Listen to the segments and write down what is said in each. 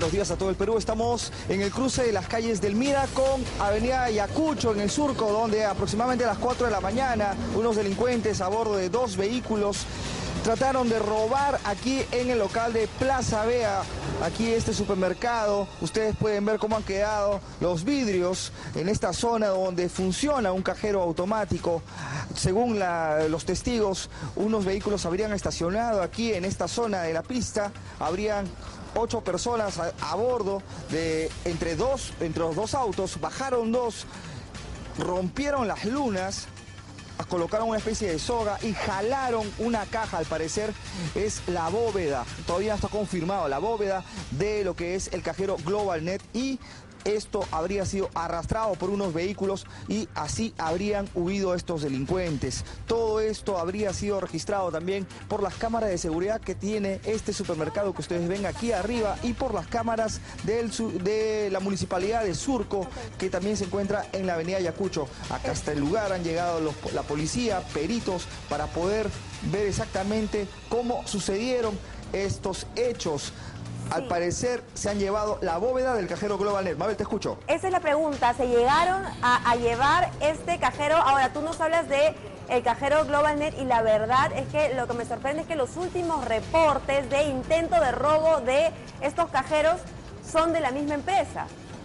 buenos días a todo el Perú. Estamos en el cruce de las calles del Mira con Avenida Ayacucho, en el Surco, donde aproximadamente a las 4 de la mañana unos delincuentes a bordo de 2 vehículos trataron de robar aquí en el local de Plaza Vea, aquí este supermercado. Ustedes pueden ver cómo han quedado los vidrios en esta zona donde funciona un cajero automático. Según los testigos, unos vehículos habrían estacionado aquí en esta zona de la pista. Habrían 8 personas a bordo de entre los dos autos. Bajaron 2, rompieron las lunas, colocaron una especie de soga y jalaron una caja. Al parecer es la bóveda, todavía no está confirmado, la bóveda de lo que es el cajero GlobalNet, y esto habría sido arrastrado por unos vehículos y así habrían huido estos delincuentes. Todo esto habría sido registrado también por las cámaras de seguridad que tiene este supermercado que ustedes ven aquí arriba, y por las cámaras de la municipalidad de Surco, que también se encuentra en la avenida Ayacucho. Acá hasta el lugar han llegado la policía, peritos, para poder ver exactamente cómo sucedieron estos hechos. Al parecer se han llevado la bóveda del cajero GlobalNet. Mabel, te escucho. Esa es la pregunta. ¿Se llegaron a llevar este cajero? Ahora, tú nos hablas de el cajero GlobalNet y la verdad es que lo que me sorprende es que los últimos reportes de intento de robo de estos cajeros son de la misma empresa.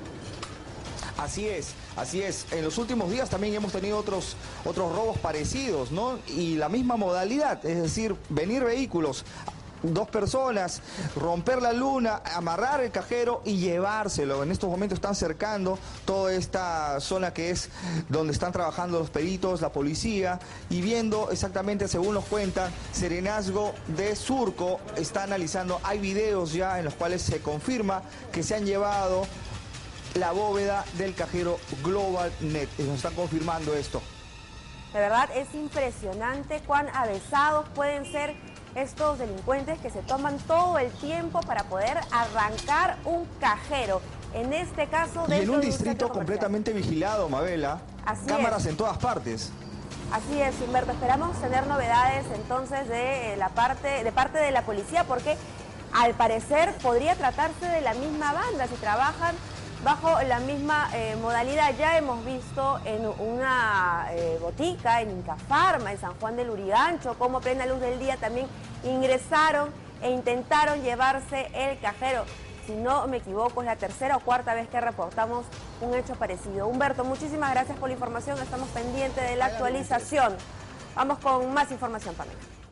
Así es, así es. En los últimos días también hemos tenido otros robos parecidos, ¿no? Y la misma modalidad, es decir, venir vehículos, 2 personas, romper la luna, amarrar el cajero y llevárselo. En estos momentos están cercando toda esta zona que es donde están trabajando los peritos, la policía, y viendo exactamente, según nos cuentan, Serenazgo de Surco está analizando. Hay videos ya en los cuales se confirma que se han llevado la bóveda del cajero GlobalNet. Nos están confirmando esto. De verdad es impresionante cuán avesados pueden ser estos delincuentes que se toman todo el tiempo para poder arrancar un cajero. En este caso, y en un distrito completamente vigilado, Mabela. Así cámaras es. En todas partes. Así es, Humberto. Esperamos tener novedades entonces de parte de la policía, porque al parecer podría tratarse de la misma banda si trabajan bajo la misma modalidad. Ya hemos visto en una botica, en Incafarma, en San Juan del Urigancho, cómo a plena luz del día también ingresaron e intentaron llevarse el cajero. Si no me equivoco, es la 3ª o 4ª vez que reportamos un hecho parecido. Humberto, muchísimas gracias por la información. Estamos pendientes de la actualización. Vamos con más información, Pamela.